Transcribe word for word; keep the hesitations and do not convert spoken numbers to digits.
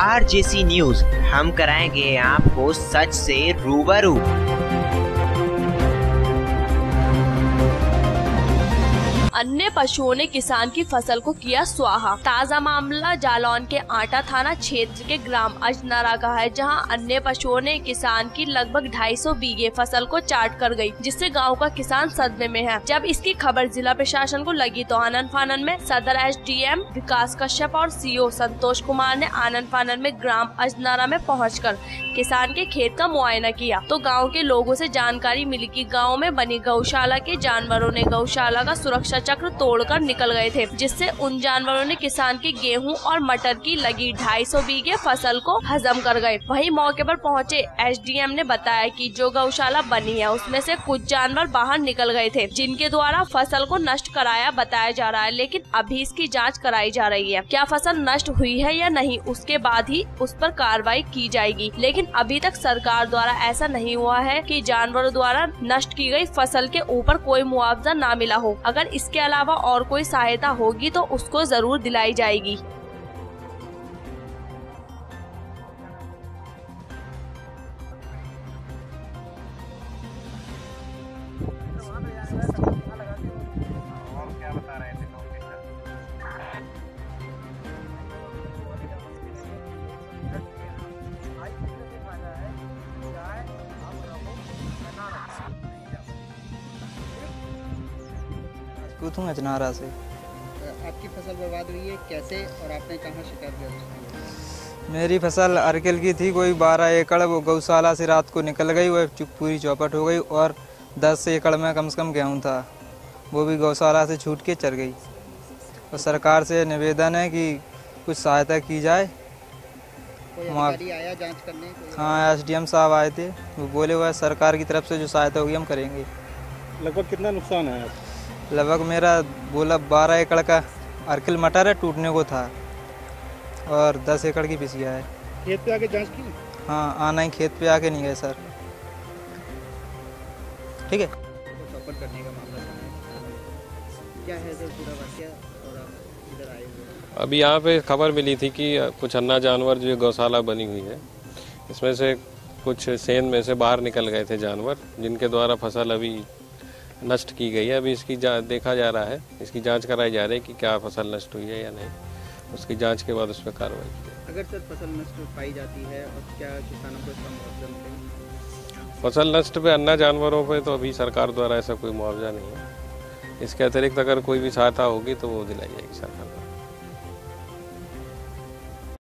RJC news, हम कराएंगे आपको सच से रूबरू। अन्य पशुओं ने किसान की फसल को किया स्वाहा। ताज़ा मामला जालौन के आटा थाना क्षेत्र के ग्राम अजनारा का है, जहां अन्य पशुओं ने किसान की लगभग ढाई सौ बीघे फसल को चाट कर गई, जिससे गांव का किसान सदमे में है। जब इसकी खबर जिला प्रशासन को लगी तो आनन फानन में सदर एसडीएम विकास कश्यप और सीओ संतोष कुमार ने आनन फानन में ग्राम अजनारा में पहुंचकर किसान के खेत का मुआयना किया। तो गाँव के लोगों से जानकारी मिली कि गाँव में बनी गौशाला के जानवरों ने गौशाला का सुरक्षा चक्र तोड़कर निकल गए थे, जिससे उन जानवरों ने किसान के गेहूं और मटर की लगी ढाई सौ बीघे फसल को हजम कर गए। वहीं मौके पर पहुंचे एसडीएम ने बताया कि जो गौशाला बनी है उसमें से कुछ जानवर बाहर निकल गए थे, जिनके द्वारा फसल को नष्ट कराया बताया जा रहा है, लेकिन अभी इसकी जाँच कराई जा रही है। क्या फसल नष्ट हुई है या नहीं, उसके बाद ही उस पर कार्रवाई की जाएगी। लेकिन अभी तक सरकार द्वारा ऐसा नहीं हुआ है कि जानवरों द्वारा नष्ट की गई फसल के ऊपर कोई मुआवजा न मिला हो। अगर इसके अलावा और कोई सहायता होगी तो उसको जरूर दिलाई जाएगी। हूँ अजनारा से। आपकी फसल बर्बाद हुई है कैसे और आपने कहाँ शिकायत दर्ज? मेरी फसल अर्किल की थी, कोई बारह एकड़, वो गौशाला से रात को निकल गई, वह पूरी चौपट हो गई। और दस एकड़ में कम से कम गेहूँ था, वो भी गौशाला से छूट के चल गई। और सरकार से निवेदन है कि कुछ सहायता की जाए। कोई अधिकारी आया जांच करने? हाँ, एसडीएम साहब आए थे, वो बोले हुआ सरकार की तरफ से जो सहायता होगी हम करेंगे। लगभग कितना नुकसान है? लगभग मेरा बोला बारह एकड़ का अर्किल मटर है, टूटने को था, और दस एकड़ की पिसिया है। खेत पे आके जांच की? हाँ, आना ही, खेत पे आके नहीं गए सर। ठीक है। तो चौपट करने का मामला क्या है सर पूरा वाकया, और आप इधर आए हुए? अभी यहाँ पे खबर मिली थी कि कुछ अन्ना जानवर जो गौशाला बनी हुई है, इसमें से कुछ सेंध में से बाहर निकल गए थे जानवर, जिनके द्वारा फसल अभी नष्ट की गई है। अभी इसकी जांच देखा जा रहा है, इसकी जांच कराई जा रही है कि क्या फसल नष्ट हुई है या नहीं। उसकी जांच के बाद उस पर कार्रवाई की जाए। अगर सर फसल नष्ट पाई जाती है और क्या किसानों को इसका मुआवजा मिलेगा? फसल नष्ट पे अन्ना जानवरों पे तो अभी सरकार द्वारा ऐसा कोई मुआवजा नहीं है। इसके अतिरिक्त अगर कोई भी सहायता होगी तो वो दिलाई जाएगी सरकार।